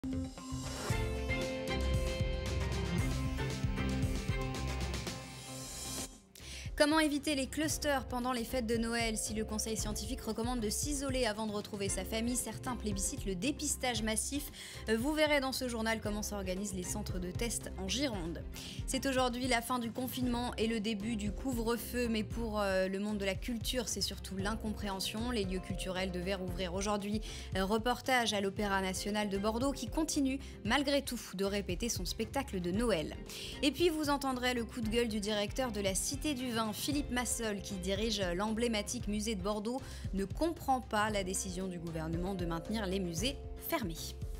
Comment éviter les clusters pendant les fêtes de Noël? Si le conseil scientifique recommande de s'isoler avant de retrouver sa famille, certains plébiscitent le dépistage massif. Vous verrez dans ce journal comment s'organisent les centres de test en Gironde. C'est aujourd'hui la fin du confinement et le début du couvre-feu, mais pour le monde de la culture, c'est surtout l'incompréhension. Les lieux culturels devaient rouvrir aujourd'hui. Reportage à l'Opéra National de Bordeaux qui continue malgré tout de répéter son spectacle de Noël. Et puis vous entendrez le coup de gueule du directeur de la Cité du Vin, Philippe Massol, qui dirige l'emblématique musée de Bordeaux, ne comprend pas la décision du gouvernement de maintenir les musées fermés.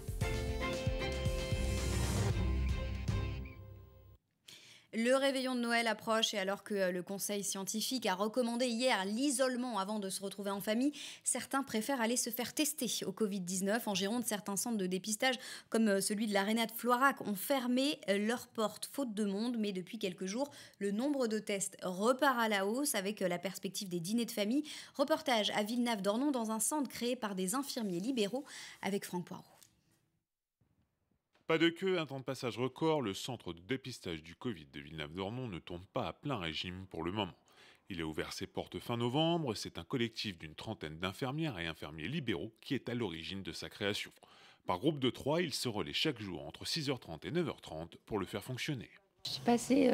Le réveillon de Noël approche et alors que le conseil scientifique a recommandé hier l'isolement avant de se retrouver en famille, certains préfèrent aller se faire tester au Covid-19. En Gironde, certains centres de dépistage, comme celui de l'Aréna de Floirac, ont fermé leurs portes faute de monde. Mais depuis quelques jours, le nombre de tests repart à la hausse avec la perspective des dîners de famille. Reportage à Villenave-d'Ornon dans un centre créé par des infirmiers libéraux avec Franck Poirot. Pas de queue, un temps de passage record, le centre de dépistage du Covid de Villenave-d'Ornon ne tourne pas à plein régime pour le moment. Il a ouvert ses portes fin novembre, c'est un collectif d'une trentaine d'infirmières et infirmiers libéraux qui est à l'origine de sa création. Par groupe de 3, ils se relaient chaque jour entre 6h30 et 9h30 pour le faire fonctionner. Je suis passée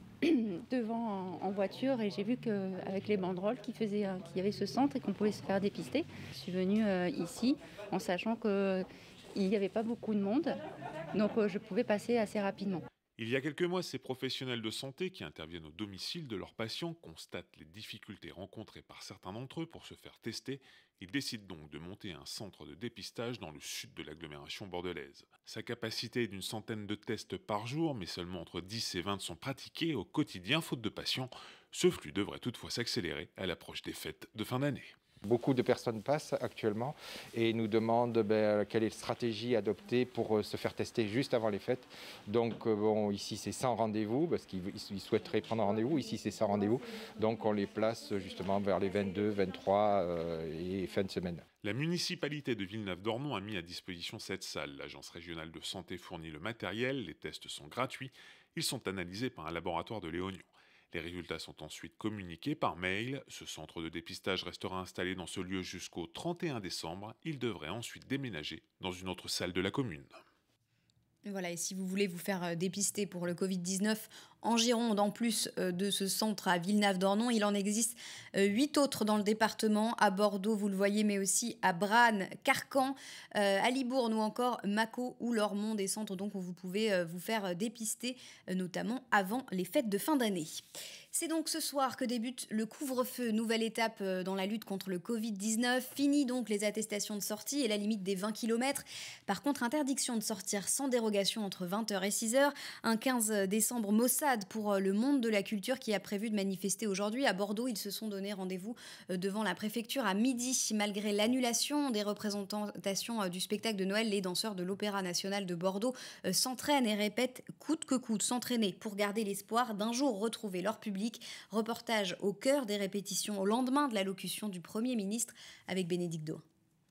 devant en voiture et j'ai vu qu'avec les banderoles qu'il y avait ce centre et qu'on pouvait se faire dépister. Je suis venue ici en sachant qu'il n'y avait pas beaucoup de monde, donc je pouvais passer assez rapidement. Il y a quelques mois, ces professionnels de santé qui interviennent au domicile de leurs patients constatent les difficultés rencontrées par certains d'entre eux pour se faire tester. Ils décident donc de monter un centre de dépistage dans le sud de l'agglomération bordelaise. Sa capacité est d'une centaine de tests par jour, mais seulement entre 10 et 20 sont pratiqués au quotidien faute de patients. Ce flux devrait toutefois s'accélérer à l'approche des fêtes de fin d'année. Beaucoup de personnes passent actuellement et nous demandent quelle est la stratégie adoptée pour se faire tester juste avant les fêtes. Donc ici c'est sans rendez-vous parce qu'ils souhaiteraient prendre un rendez-vous. Ici c'est sans rendez-vous. Donc on les place justement vers les 22, 23 et fin de semaine. La municipalité de Villenave-d'Ornon a mis à disposition cette salle. L'agence régionale de santé fournit le matériel, les tests sont gratuits. Ils sont analysés par un laboratoire de Léognan. Les résultats sont ensuite communiqués par mail. Ce centre de dépistage restera installé dans ce lieu jusqu'au 31 décembre. Il devrait ensuite déménager dans une autre salle de la commune. Voilà, et si vous voulez vous faire dépister pour le Covid-19 en Gironde, en plus de ce centre à Villenave-d'Ornon, il en existe 8 autres dans le département, à Bordeaux, vous le voyez, mais aussi à Branne, Carcan, à Libourne ou encore Mâcon ou Lormont, des centres donc où vous pouvez vous faire dépister, notamment avant les fêtes de fin d'année. C'est donc ce soir que débute le couvre-feu, nouvelle étape dans la lutte contre le Covid-19. Fini donc les attestations de sortie et la limite des 20 km. Par contre, interdiction de sortir sans dérogation entre 20h et 6h. Un 15 décembre maussade pour le monde de la culture qui a prévu de manifester aujourd'hui. À Bordeaux, ils se sont donné rendez-vous devant la préfecture à midi. Malgré l'annulation des représentations du spectacle de Noël, les danseurs de l'Opéra National de Bordeaux s'entraînent et répètent coûte que coûte s'entraîner pour garder l'espoir d'un jour retrouver leur public. Reportage au cœur des répétitions au lendemain de l'allocution du Premier ministre avec Bénédicte Doin.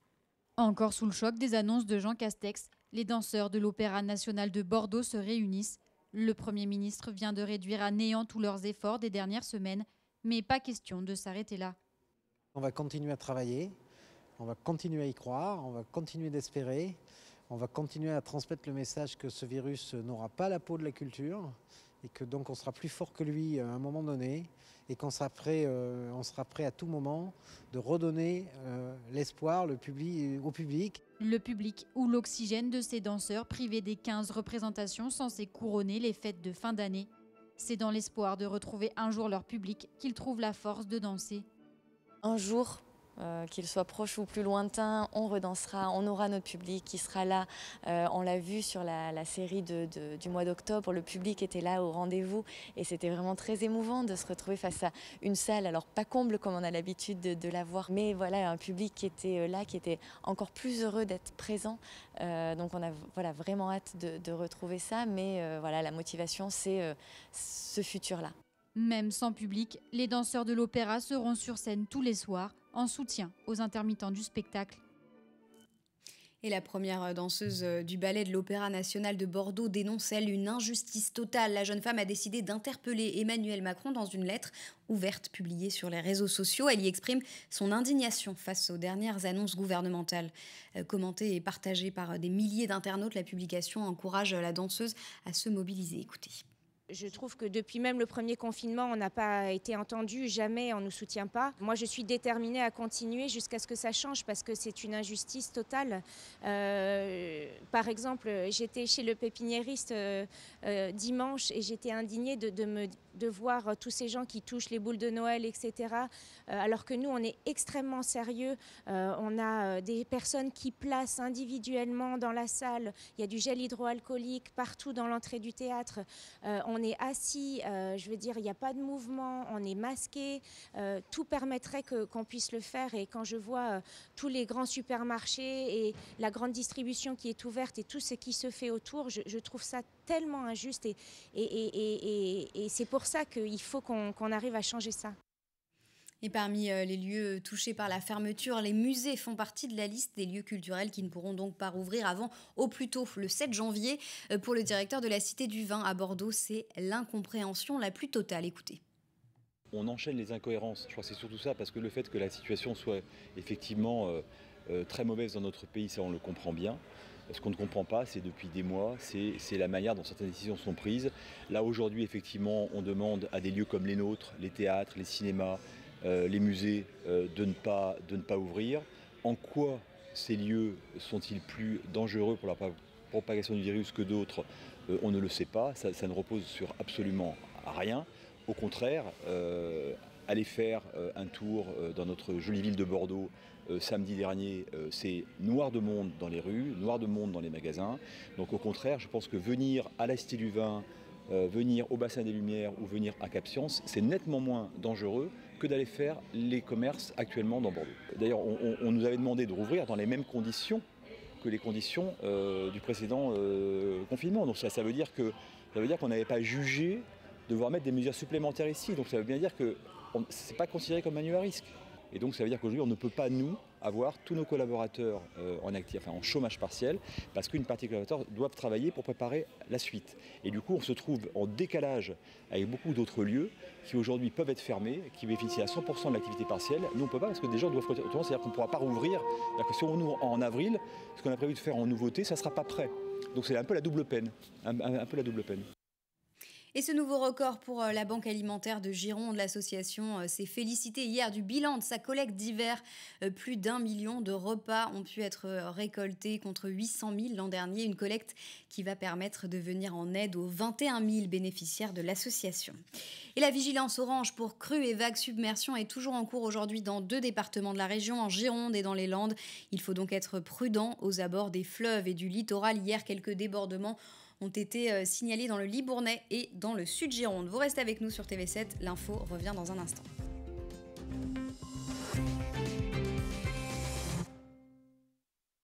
Encore sous le choc des annonces de Jean Castex, les danseurs de l'Opéra National de Bordeaux se réunissent. Le Premier ministre vient de réduire à néant tous leurs efforts des dernières semaines, mais pas question de s'arrêter là. On va continuer à travailler, on va continuer à y croire, on va continuer d'espérer, on va continuer à transmettre le message que ce virus n'aura pas la peau de la culture et que donc on sera plus fort que lui à un moment donné et qu'on sera prêt à tout moment de redonner l'espoir au public. Le public ou l'oxygène de ces danseurs privés des 15 représentations censées couronner les fêtes de fin d'année. C'est dans l'espoir de retrouver un jour leur public qu'ils trouvent la force de danser. Un jour, qu'il soit proche ou plus lointain, on redansera, on aura notre public qui sera là. On l'a vu sur la série du mois d'octobre, le public était là au rendez-vous et c'était vraiment très émouvant de se retrouver face à une salle, alors pas comble comme on a l'habitude de la voir, mais voilà, un public qui était là, qui était encore plus heureux d'être présent. Donc on a vraiment hâte de retrouver ça, mais voilà, la motivation c'est ce futur-là. Même sans public, les danseurs de l'opéra seront sur scène tous les soirs en soutien aux intermittents du spectacle. Et la première danseuse du ballet de l'Opéra national de Bordeaux dénonce, elle, une injustice totale. La jeune femme a décidé d'interpeller Emmanuel Macron dans une lettre ouverte publiée sur les réseaux sociaux. Elle y exprime son indignation face aux dernières annonces gouvernementales. Commentée et partagée par des milliers d'internautes, la publication encourage la danseuse à se mobiliser. Écoutez. Je trouve que depuis même le premier confinement, on n'a pas été entendu, jamais on ne nous soutient pas. Moi, je suis déterminée à continuer jusqu'à ce que ça change parce que c'est une injustice totale. Par exemple, j'étais chez le pépiniériste dimanche et j'étais indignée de voir tous ces gens qui touchent les boules de Noël, etc. Alors que nous, on est extrêmement sérieux. On a des personnes qui placent individuellement dans la salle. Il y a du gel hydroalcoolique partout dans l'entrée du théâtre. On est assis, je veux dire, il n'y a pas de mouvement, on est masqué. Tout permettrait qu'on puisse le faire. Et quand je vois tous les grands supermarchés et la grande distribution qui est ouverte et tout ce qui se fait autour, je trouve ça tellement injuste. Et c'est pour ça qu'il faut qu'on arrive à changer ça. Et parmi les lieux touchés par la fermeture, les musées font partie de la liste des lieux culturels qui ne pourront donc pas rouvrir avant, au plus tôt, le 7 janvier. Pour le directeur de la Cité du Vin à Bordeaux, c'est l'incompréhension la plus totale. Écoutez. On enchaîne les incohérences. Je crois que c'est surtout ça, parce que le fait que la situation soit effectivement très mauvaise dans notre pays, ça on le comprend bien. Ce qu'on ne comprend pas, c'est depuis des mois, c'est la manière dont certaines décisions sont prises. Là aujourd'hui, effectivement, on demande à des lieux comme les nôtres, les théâtres, les cinémas, les musées, de ne pas ouvrir. En quoi ces lieux sont-ils plus dangereux pour la propagation du virus que d'autres? On ne le sait pas, ça ne repose sur absolument rien. Au contraire, aller faire un tour dans notre jolie ville de Bordeaux samedi dernier, c'est noir de monde dans les rues, noir de monde dans les magasins. Donc au contraire, je pense que venir à la Cité du Vin, venir au Bassin des Lumières ou venir à Cap-Science, c'est nettement moins dangereux que d'aller faire les commerces actuellement dans Bordeaux. D'ailleurs, on nous avait demandé de rouvrir dans les mêmes conditions que les conditions du précédent confinement. Donc ça veut dire qu'on n'avait pas jugé devoir mettre des mesures supplémentaires ici. Donc ça veut bien dire que ce n'est pas considéré comme un lieu à risque. Et donc ça veut dire qu'aujourd'hui, on ne peut pas, nous, avoir tous nos collaborateurs en chômage partiel, parce qu'une partie des collaborateurs doivent travailler pour préparer la suite. Et du coup, on se trouve en décalage avec beaucoup d'autres lieux qui aujourd'hui peuvent être fermés, qui bénéficient à 100% de l'activité partielle. Nous, on ne peut pas, parce que des gens doivent retourner, c'est-à-dire qu'on ne pourra pas rouvrir. C'est-à-dire que si on ouvre en avril, ce qu'on a prévu de faire en nouveauté, ça ne sera pas prêt. Donc c'est un peu la double peine. Un peu la double peine. Et ce nouveau record pour la Banque alimentaire de Gironde, l'association s'est félicitée hier du bilan de sa collecte d'hiver. Plus d'1 million de repas ont pu être récoltés contre 800 000 l'an dernier. Une collecte qui va permettre de venir en aide aux 21 000 bénéficiaires de l'association. Et la vigilance orange pour crues et vagues submersion est toujours en cours aujourd'hui dans 2 départements de la région, en Gironde et dans les Landes. Il faut donc être prudent aux abords des fleuves et du littoral. Hier, quelques débordements ont été signalés dans le Libournais et dans le sud Gironde. Vous restez avec nous sur TV7, l'info revient dans un instant.